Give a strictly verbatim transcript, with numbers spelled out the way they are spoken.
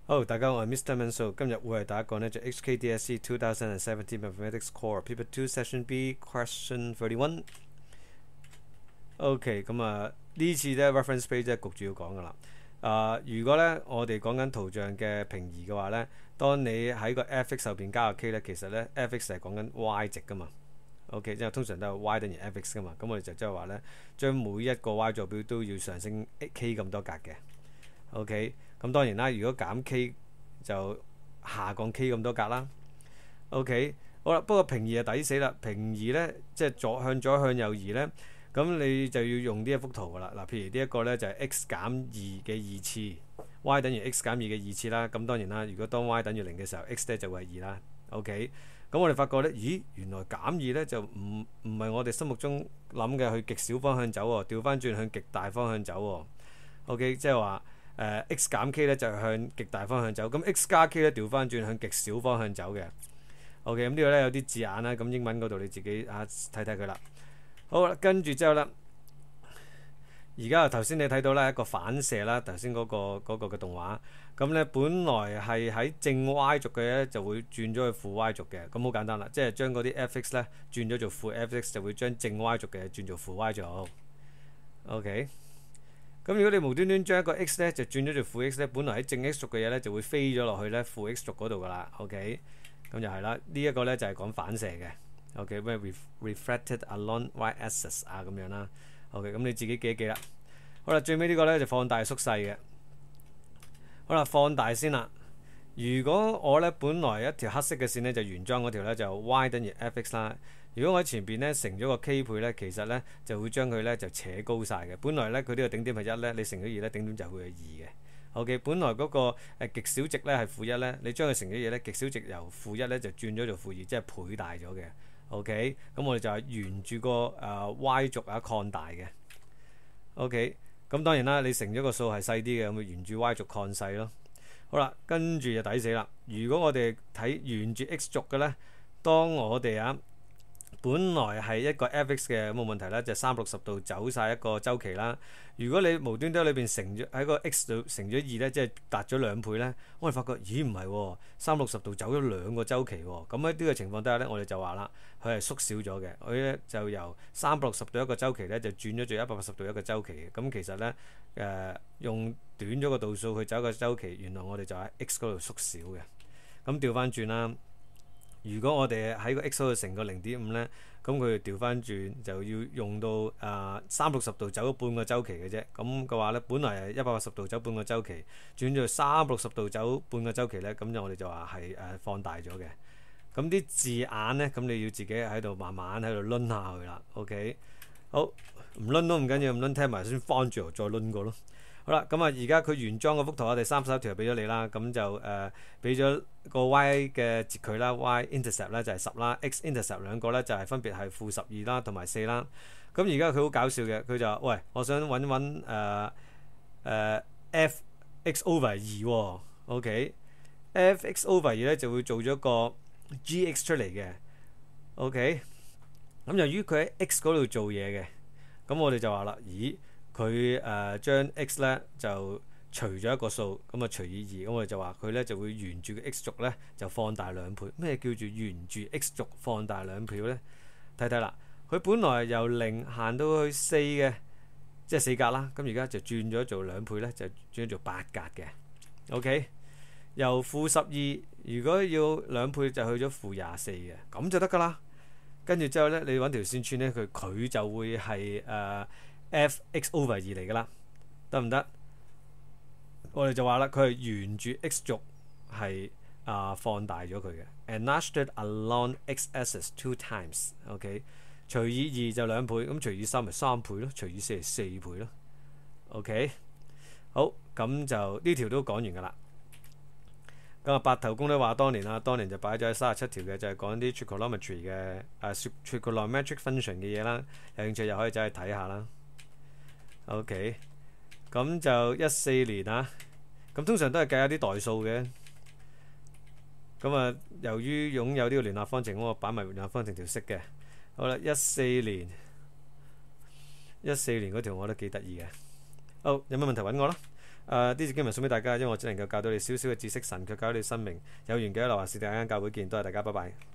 好，大家好，我係 Mister Manso，今日會係大家講呢就 H K D S E twenty seventeen Mathematics Core Paper two Session B Question thirty-one。OK，咁啊呢次咧 reference page 咧焗住要講噶啦。啊、如果咧我哋講緊圖像嘅平移嘅話咧，當你喺個 f(x) 後邊加個 k 咧，其實咧 f(x) 係講緊 y 值噶嘛。OK，即係通常都係 y 等於 f(x) 噶嘛。咁我哋就即係話咧，將每一個 y 坐標都要上升 k 咁多格嘅。OK，咁當然啦，如果減 k 就下降 k 咁多格啦。OK，好啦，不過平移就抵死啦。平移咧即係左向左向右移咧，咁你就要用呢一幅圖噶啦。嗱，譬如呢一個咧就係 x 減二嘅二次 y 等於 x 減二嘅二次啦。咁當然啦，如果當 y 等於零嘅時候 x 咧就會係二啦。OK，咁我哋發覺咧，咦，原來減二咧就唔唔係我哋心目中諗嘅去極小方向走喎，調翻轉向極大方向走喎。OK，即係話。誒、呃、x 減 k 咧就係向極大方向走，咁 x 加 k 咧調翻轉向極小方向走嘅。OK，咁呢個咧有啲字眼啦，咁英文嗰度你自己啊睇睇佢啦。好啦，跟住之後咧，而家頭先你睇到咧一個反射啦，頭先嗰個嗰個嘅動畫，咁咧本來係喺正 y 軸嘅咧就會轉咗去負 y 軸嘅，咁好簡單啦，即係將嗰啲 f(x) 咧轉咗做負 f(x) 就會將正 y 軸嘅轉做負 y 軸。OK。咁如果你無端端將一個 x 咧就轉咗做負 x 咧，本來喺正 x 軸嘅嘢咧就會飛咗落去咧負 x 軸嗰度噶啦。OK，咁就係啦。呢一個咧就係講反射嘅。OK，咩 reflected along y axis 啊咁樣啦。OK，咁你自己記一記啦。好啦，最尾呢個咧就放大縮細嘅。好啦，放大先啦。如果我咧本來一條黑色嘅線咧就原裝嗰條咧就 y 等於 f(x) 啦。如果我喺前邊咧乘咗個 k 倍咧，其實咧就會將佢咧就扯高晒嘅。本來咧佢呢個頂點係一咧，你乘咗二咧，頂點就會係二嘅。OK，本來嗰個誒極小值咧係負一咧，你將佢乘咗二咧，極小值由負一咧就轉咗做負二，即係倍大咗嘅。OK，咁我哋就係沿住個誒 y 軸啊擴大嘅。OK，咁當然啦，你乘咗個數係細啲嘅，咁咪沿住 y 軸擴細咯。好啦，跟住就抵死啦。如果我哋睇沿住 x 軸嘅咧，當我哋啊〜本來係一個 f(x) 嘅冇問題啦，就三百六十度走晒一個周期啦。如果你無端端裏邊乘咗喺個 x 度乘咗二咧，即係達咗兩倍咧，我哋發覺咦唔係喎，三百六十度走咗兩個周期喎。咁喺呢個情況底下咧，我哋就話啦，佢係縮小咗嘅。佢咧就由三百六十度一個周期咧，就轉咗做一百八十度一個周期嘅。咁其實咧誒、呃、用短咗個度數去走個周期，原來我哋就喺 x 嗰度縮小嘅。咁調翻轉啦。如果我哋喺個 x 嗰度乘個零點五咧，咁佢調翻轉就要用到誒三百六十度走咗半個周期嘅啫。咁嘅話咧，本來係一百八十度走半個周期，轉咗三百六十度走半個周期咧，咁就我哋就話係誒放大咗嘅。咁啲字眼咧，咁你要自己喺度慢慢喺度攆下佢啦。OK，好，唔攆都唔緊要，唔攆聽埋先翻住再攆過咯。好啦，咁啊，而家佢原裝嗰幅圖我哋三十一條就俾咗你啦，咁就誒俾咗個 y 嘅截距啦 ，y intercept 咧就係十啦 ，x intercept 兩個咧就係分別係負十二啦同埋四啦。咁而家佢好搞笑嘅，佢就話：喂，我想揾揾誒誒 f(x) over 二喎 ，OK，f(x) over 二咧就會做咗個 g(x) 出嚟嘅 ，OK。咁由於佢喺 x 嗰度做嘢嘅，咁我哋就話啦，咦？佢誒、呃、將 x 咧就除咗一個數，咁啊除以二，咁我哋就話佢咧就會沿住個 x 軸咧就放大兩倍。咩叫做沿住 x 軸放大兩倍咧？睇睇啦，佢本來由零行到去四嘅，即係四格啦。咁而家就轉咗做兩倍咧，就轉咗做八格嘅。OK，由負十二，如果要兩倍就去咗負廿四嘅，咁就得㗎啦。跟住之後咧，你揾條線穿咧，佢佢就會係誒。呃f(x) over 二嚟㗎啦，得唔得？我哋就話啦，佢係沿住 x 軸係啊、呃、放大咗佢嘅 ，enlarged along x-axis two times。OK， 除以二就兩倍，咁除以三咪三倍咯，除以四係四倍咯。OK， 好，咁就呢條都講完㗎啦。咁啊，白頭公都話當年啦，當年就擺咗喺三十七條嘅，就係講啲 trigonometry 嘅誒 trigonometric function 嘅嘢啦。有興趣又可以走去睇下啦。OK， 咁就一四年啊，咁通常都係計下啲代數嘅。咁啊，由於擁有呢個聯立方程，我擺埋聯立方程條式嘅。好啦，一四年，一四年嗰條我都幾得意嘅。好，有咩問題揾我啦。 呢節經文送俾大家，因為我只能夠教到你少少嘅知識，神卻教到你生命。有緣嘅留下是第一間教會見，多謝大家，拜拜。